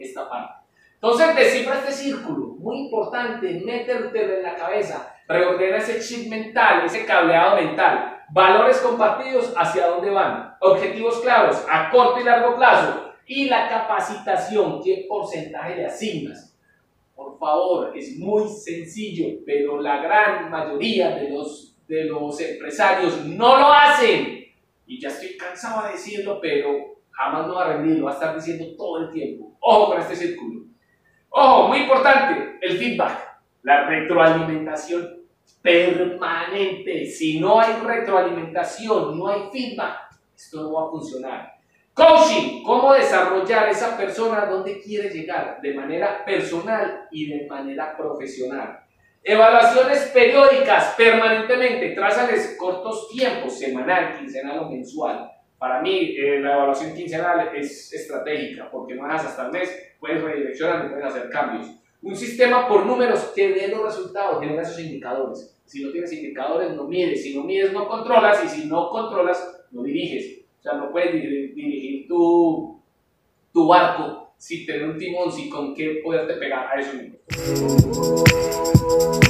esta parte. Entonces descifra este círculo, muy importante, métetelo en la cabeza, reordena ese chip mental, ese cableado mental, valores compartidos, hacia dónde van, objetivos claros a corto y largo plazo, y la capacitación, qué porcentaje le asignas. Por favor, es muy sencillo, pero la gran mayoría de los empresarios no lo hacen. Y ya estoy cansado de decirlo, pero jamás me va a rendir, lo va a estar diciendo todo el tiempo. Ojo con este círculo. Ojo, muy importante, el feedback, la retroalimentación permanente. Si no hay retroalimentación, no hay feedback, esto no va a funcionar. Coaching, cómo desarrollar esa persona donde quiere llegar de manera personal y de manera profesional. Evaluaciones periódicas, permanentemente, trázales cortos tiempos, semanal, quincenal o mensual. Para mí, la evaluación quincenal es estratégica, porque no dejas hasta el mes, puedes redireccionar y puedes hacer cambios. Un sistema por números que dé los resultados, genera esos indicadores. Si no tienes indicadores, no mides. Si no mides, no controlas. Y si no controlas, no diriges. O sea, no puedes dirigir tu barco sin tener un timón, sin con qué poderte pegar a eso mismo.